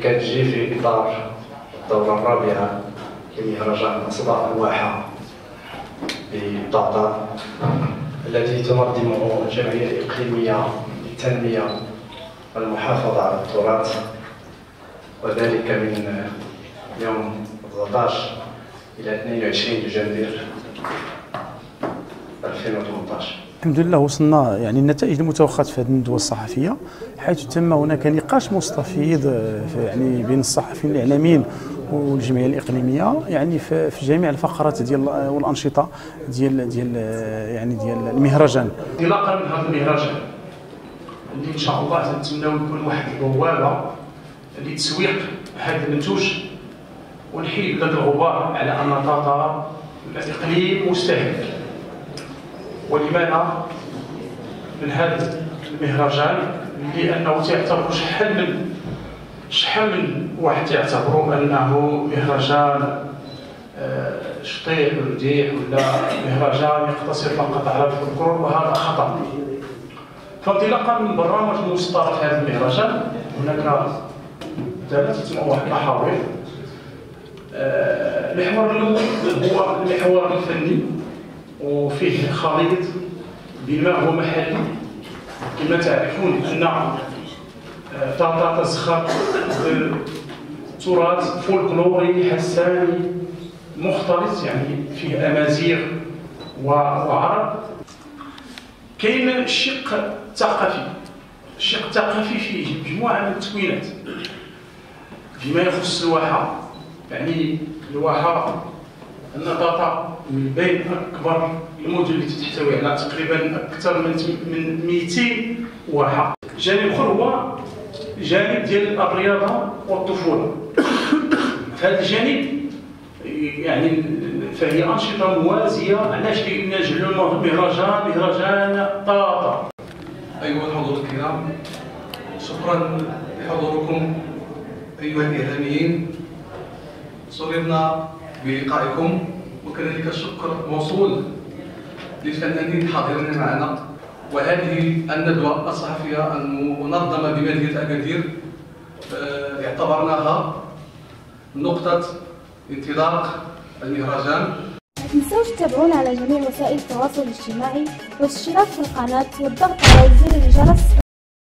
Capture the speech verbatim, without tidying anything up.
كتجي في إطار الدورة الرابعة لمهرجان أصداء الواحة بطنطا الذي تنظمه الجمعية الإقليمية للتنمية والمحافظة على التراث، وذلك من يوم تسعة عشر إلى اثنين وعشرين دجنبير ألفين وثمانية عشر. الحمد لله وصلنا يعني النتائج المتوخاه في هذه الندوه الصحفيه، حيث تم هناك نقاش مستفيض يعني بين الصحفيين الاعلاميين والجمعيه الاقليميه يعني في جميع الفقرات ديال والانشطه ديال ديال يعني ديال المهرجان. انطلاقا من هذا المهرجان اللي ان شاء الله تنتمناو يكون واحد البوابه لتسويق هذا المنتوج ونحيد هذا الغبار على ان طنطا الاقليم مستهدف. ولماذا من هذا المهرجان؟ لانه تعتبر شحال من شحال من واحد يعتبروا انه مهرجان شطيح ورديح ولا مهرجان يقتصر فقط على الفولكلور، وهذا خطا. فانطلاقا من برامج مسطره في هذا المهرجان هناك ثلاثه واحد محاور. المحور الاول هو المحور الفني وفيه خليط بما هو محلي. كما تعرفون ان طنطا تزخر بتراث فولكلوري حساني مختلط، يعني فيه امازيغ وعرب. كاين الشق الثقافي. الشق الثقافي فيه مجموعه من التكوينات فيما يخص الواحه. يعني الواحه أن طنطا من بين أكبر المدن التي تحتوي على تقريبا أكثر من من مئتين واحة. الجانب الآخر هو الجانب ديال الرياضة والطفولة. في هذا الجانب يعني فهي أنشطة موازية. علاش؟ لأن جعلوا المهرجان مهرجان طنطا. أيها الحضور الكرام، شكرا لحضوركم أيها الإعلاميين. سررنا بلقائكم، وكذلك الشكر موصول للفنانين الحاضرين معنا. وهذه الندوة الصحفية المنظمة بمدينة أكادير اعتبرناها نقطة انطلاق المهرجان. ما تنسوش تتابعونا على جميع وسائل التواصل الاجتماعي والاشتراك في القناة والضغط على زر الجرس